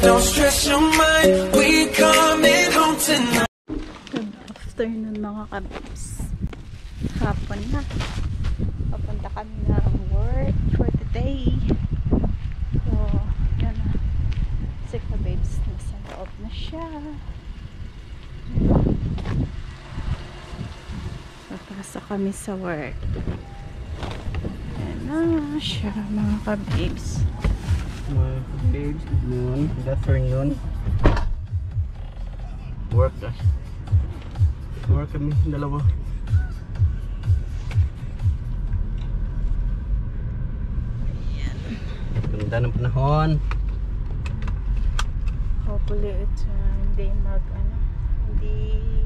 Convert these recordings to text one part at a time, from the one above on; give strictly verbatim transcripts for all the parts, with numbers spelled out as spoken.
Don't stress your mind, we coming home tonight. Good afternoon mga kabs. Hapon na. Papunta kami na work for today. So, yun na. Si kababes nasa loob na siya. Papasa kami sa work. Yan na siya mga kababes. Mga babes, good noon, good afternoon. Work ah. Work kami, dalawa. Ayan. Ganda ng panahon. Hopefully it's uh, hindi mag ano, hindi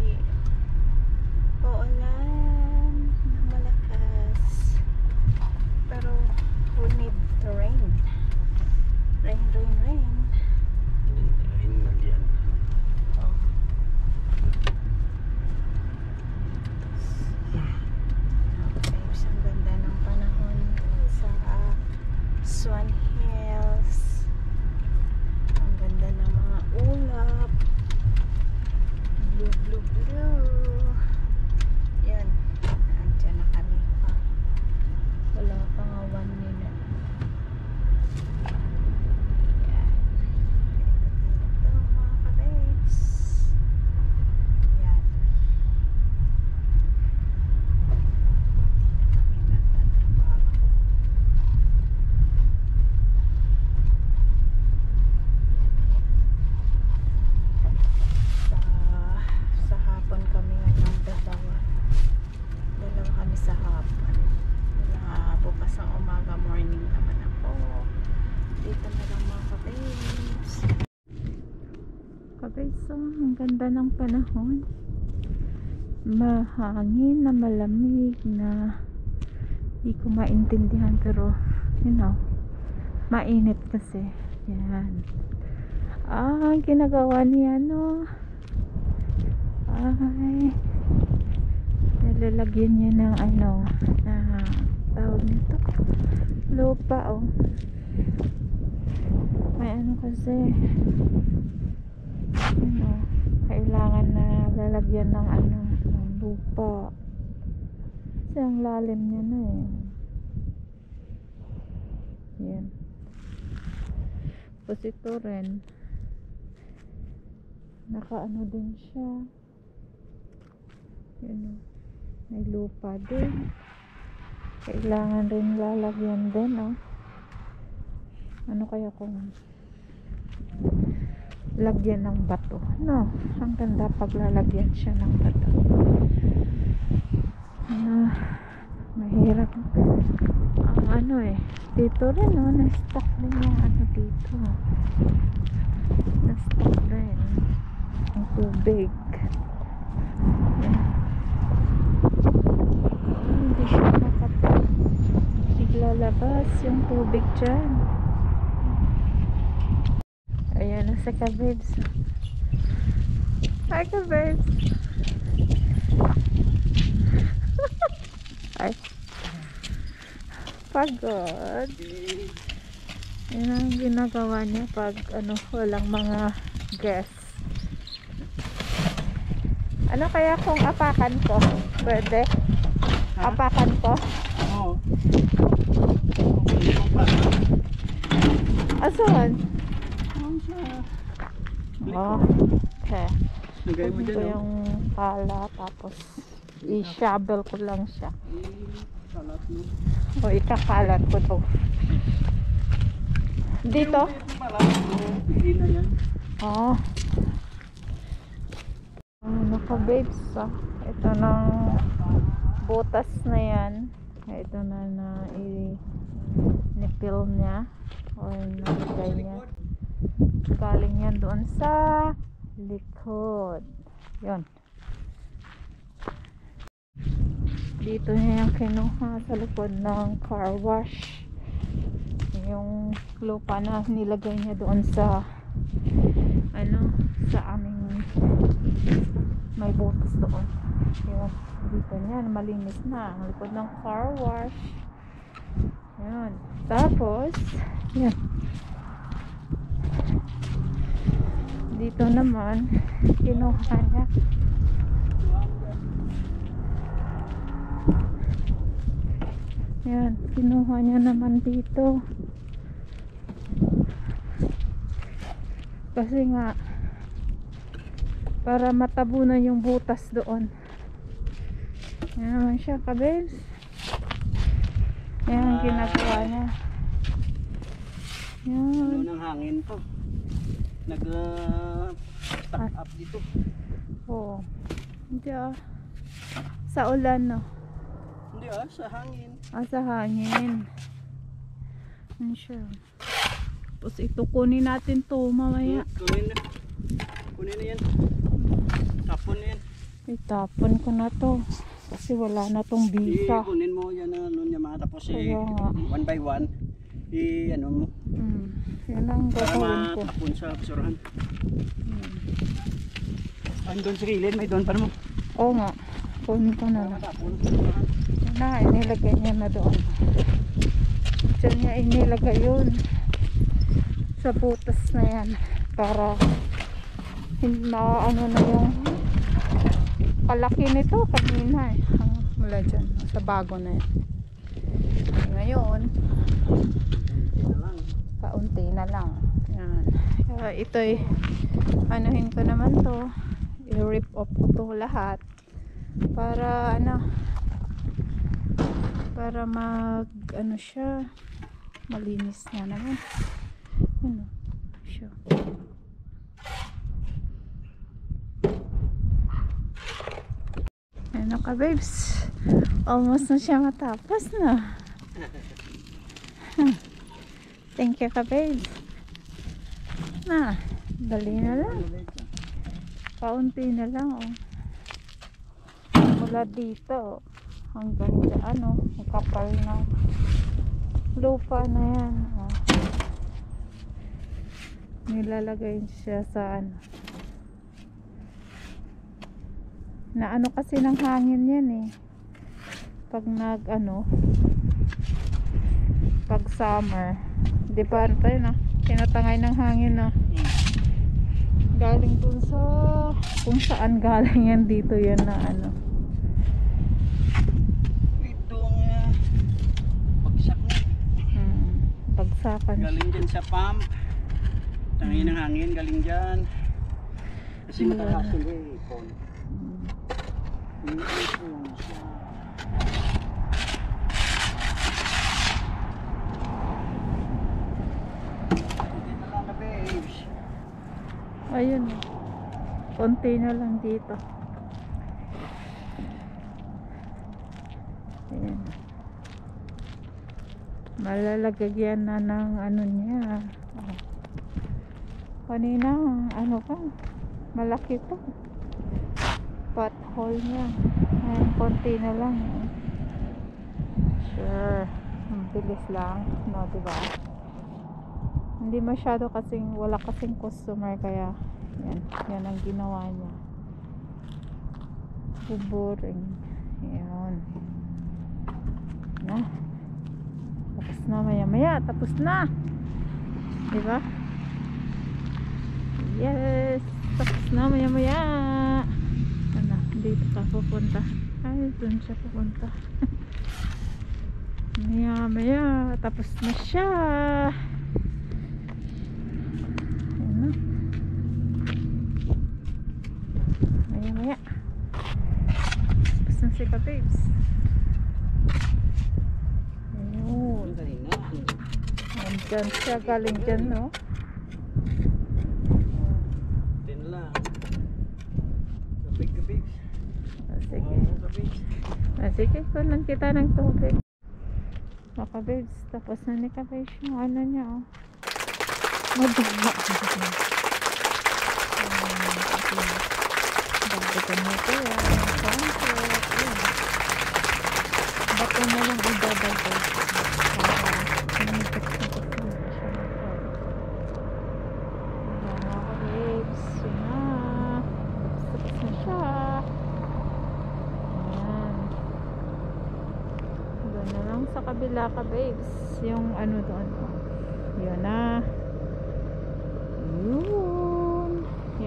uulan na malakas. Pero we need the rain. Rain, rain, rain. Rain na yan. Oh. Babes, ang ganda ng panahon sa Swan Hills. Ang ganda ng mga ulap. Blue, blue, blue. Yan. Nandiyan na kami pa. Wala pa nga one minute. Yan. Ito mga kabes. Yan. Kami nagtatrabaho. Sa, sa hapon kami ngayon dalawa. Dalawa kami sa hapon. Wala, bukas ang umaga, morning naman ako. Dito na lang mga kabes. Kabes, oh, ang ganda ng panahon. Mahangin na malamig na di ko maintindihan pero you know, mainit kasi. Yan. Ah, ginagawa niya no. Ay, nilalagyan niya ng ano na tawag nito, lupa. Oh, may ano kasi ano, kailangan na lalagyan ng ano, ng lupa kasi ang lalim niya na eh. Yan. Tapos ito rin nakaano din siya, yun o, may lupa din, kailangan rin lalagyan din. Oh, ano kaya kung lagyan ng bato, no? Ang ganda pag lalagyan siya ng bato. Ano, mahirap ang ano eh, dito rin oh, na-stuck din yung ano dito, na-stuck din ang tubig. Yan. Hindi siya makapag lalabas yung tubig dyan. Ayan na sa kababes. Hi kababes. Ay, pagod. Yan ang ginagawa niya pag ano, walang mga guests. Ano kaya kung apakan ko? Pwede? Ha? Apakan ko? Oo. Asan? Oh, oh, okay. lagay mo dyan, ko oh. yung pala tapos i-shovel ko lang siya. Salat mo. O ikakalat ko to dito. Hindi na yan. Oh, ano ka babes, ah. Ito ng butas na yan. Ito na na i-nipil niya o nalagay niya. Galing yan doon sa likod. Yun. Dito niya yung kinuha sa likod ng car wash. Yung lupa na nilagay niya doon sa ano, sa aming may butas doon. Yun. Dito niya, malinis na ang likod ng car wash. Yan. Tapos, yan. Dito naman, kinuha niya. Yan, kinuha niya naman dito. Kasi nga, para matabunan yung butas doon. Yan naman siya, kabels. Yan ang ginagawa niya. Yan. Ano ng hangin to? Nag uh, stack up dito. Oo. Hindi ah. Sa ulan no. Hindi ah, sa hangin. Ah, sa hangin. Yan siya. Tapos ito kunin natin to mamaya. Hmm, kunin na. Kunin na yan. Tapon na yan. Itapon ko na to. Kasi wala na tong bisa. I, kunin mo yan na ano niya mga tapos eh, Kaya nga. one by one. I ano mo. Hmm. Yan ang Para gagawin ko. matapon sa basurahan. Hmm. Andun sa kilid, may doon pa mo. Oo nga. Kunin ko na Para lang. matapon sa basurahan. Yan na, inilagay niya na doon. Diyan niya inilagay yun. Sa butas na yan. Para hindi maano na yung kalaki nito kanina eh. Ang mula dyan. Sa bago na yan. Ngayon, Hindi na lang. kaunti na lang. Yan. Kaya ito'y anuhin ko naman to. I-rip off ko to lahat. Para ano para mag ano siya malinis na naman. Ano siya. Ano ka babes? Almost na siya matapos na. Thank you ka babes. Na, dali na lang. Kaunti na lang oh. Mula dito hanggang sa ano, ang kapal ng lupa na yan oh. Nilalagay siya sa ano, na ano kasi ng hangin yan eh pag nag ano pag summer di ba tayo na tinatangay ng hangin na galing dun sa kung saan galing yan dito yan na ano Itong uh, bagsak na. hmm, bagsakan Galing dyan sa pump. Tangin ng hangin, galing dyan. Kasi Yeah. mataas yung ipon. Hmm. Yung ipon siya. Hindi na lang na babes. Ayun konti na lang dito. Ayan. Malalagyan na ng ano niya oh. Kanina ano pa malaki pa pothole niya. Ayan, konti na lang oh. Sure bilis lang no, diba? Hindi masyado kasing wala kasing customer kaya yan, yan ang ginawa niya. Boring. Yan. Na. Tapos na maya maya. Tapos na. Diba? Yes. Tapos na maya maya. Ano, dito ka pupunta. Ay, dun siya pupunta. Maya maya. Tapos na siya. Maya maya tapos na si ka-babes. Ayun, Yung kanina. nandyan siya galing dyan no. Hindi na lang. Kapig kapig. Ah, sige Oo, kapig. ah, sige kunan kita ng tubig o ka-babes. Tapos na ni ka-babes yung ano niya oh. Maduma dagdagan mo ito yan sunset yun bato na lang idadagdag para manigas na kasi na siya ng yan mga ka-babes yun na tapos na siya yan doon na lang sa kabila ka-babes yung ano doon oh. Yun na yun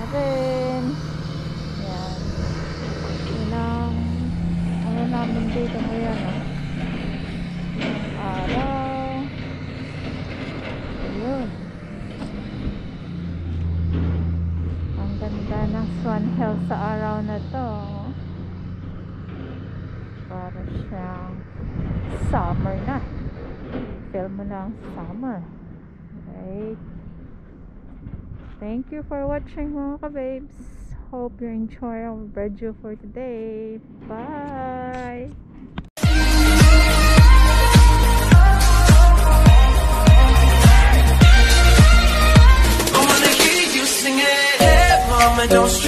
rin. Yan. Yun ang ano namin dito ngayon, oh. Yung araw. Ayun. Ang ganda ng Swan Hill sa araw na to. Para siyang summer na. Feel mo na ang summer. Right? Thank you for watching, mga kababes. Hope you enjoy our video for today. Bye! I wanna hear you sing it. Hey, mama, don't stress.